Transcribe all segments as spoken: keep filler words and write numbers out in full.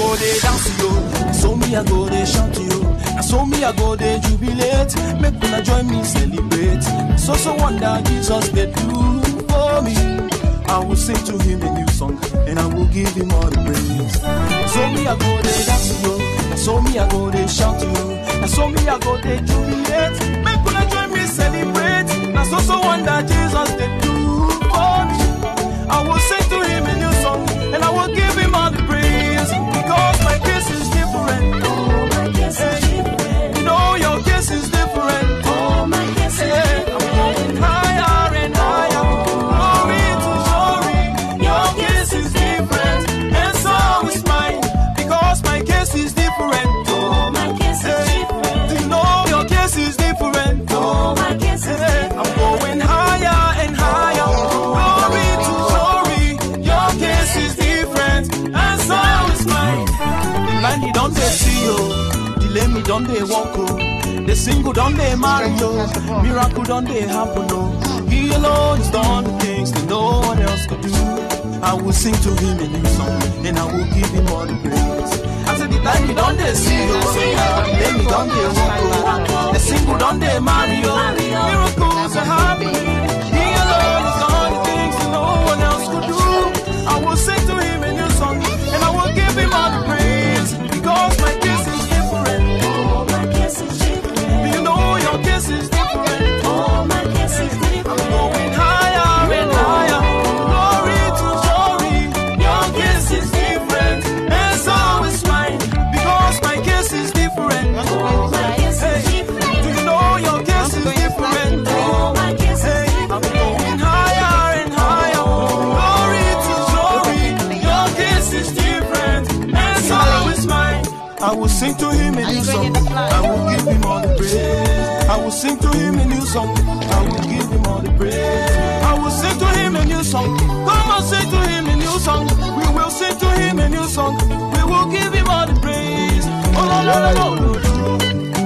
go they dance yo. So me I go they shout yo. And so me I go they jubilate. Make una join me celebrate. So so wonder Jesus they do for me. I will sing to him a new song and I will give him all the praise. So me I go they dance yo. And so me I go they shout yo. And so me I go they jubilate. Make una join me celebrate. And so so wonder Jesus they do for me. I will sing to him a new song and I will give him all the praise. Because my case is different. Oh, my case is different. You know your case is different. Oh, my case is different. I'm going higher and higher. Glory to glory. Your case is different. And so is mine. Because my case is different. Oh, my case is different. Do you know your case is different? Oh, my case is different. I'm going higher and higher. Glory to glory. Your case is different. And so is mine. The blind don't they see you. The lame don't they walk you. The single don't they marry you. Miracle don't they happen no. He alone has done the things that no one else could do. I will sing to him a new song and I will give him all the praise. I said the blind don't they see you. The lame don't they walk you. The single don't they marry you. Miracles are happening. He alone has done the things that no one else could do. I will sing to him a new song and I will give him all the praise. Because my case is different. Oh, my case is different. Do you know your case is different? Oh, my case is different. I'm going higher and higher. Glory to glory. Your case is different. And so is mine. Because my case is different. Oh, my case is Hey, different. do you know your case is different? Oh, my case is Hey, I'm different. going higher and higher. Glory to glory. Your case is different. And so is mine. I will sing to him a new song. I will give him all the praise. I will sing to him a new song. I will give him all the praise. I will sing to him a new song. Come on, sing to him a new song. We will sing to him a new song. We will give him all the praise. Oh, no, no, no, no, no, no.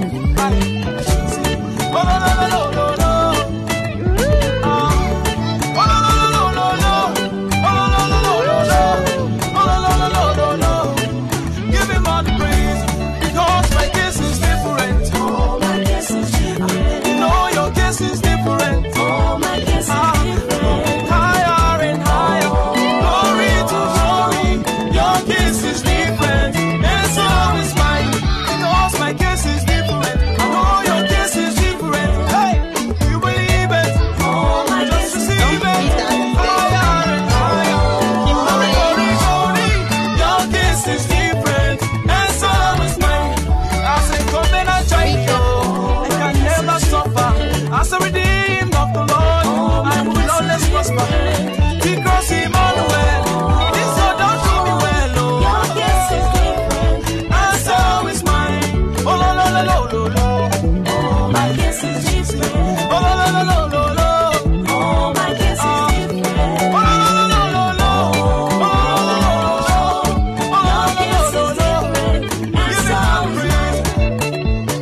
Oh, no, no, no, no, no, no. Ah. Oh, no, no, no, no, no. Oh, no, no, no, no, no. Oh, no, no, no, no, no, no. Give him all the praise. Because my case is different. Oh, my case is different. You know your case is different. Oh, my case is Ah. different. Higher and higher. Glory to glory. Your case is different. And so is mine. Because my case is different. I know your case is different. Hey, you believe it? Oh, my Just case is receive it. Higher and higher. Glory, glory. Your case is different. And so is mine. As a covenant child, I can never suffer. As a redeemed of the Lord, I will always prosper. Because Emmanuel, this so don't do me well, Your oh. case is different. And so is mine. Oh, lo, lo, lo, lo, lo, lo. Oh, my case is different. Oh, lo, lo, lo, lo, lo, lo. Oh, my case is different. Oh, lo, lo, lo, lo, lo. Oh, lo, lo, lo, lo, lo. Oh, Your lo, case lo, is lo, lo. different. And Give him so all the is praise.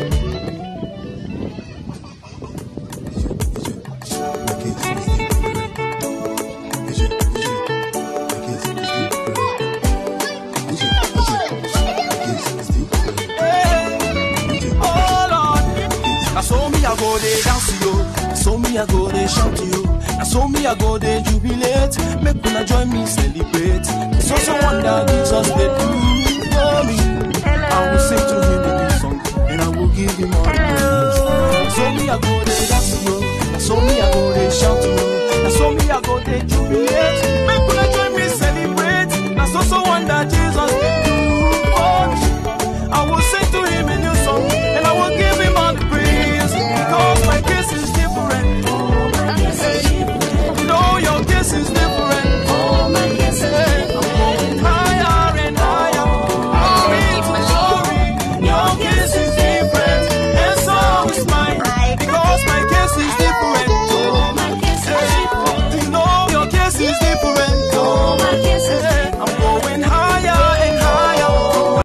Oh Lord, now so me I go they dance yo, now so me I go they shout yo, now so me I go they jubilate. Make una join me celebrate. So so wonder Jesus they do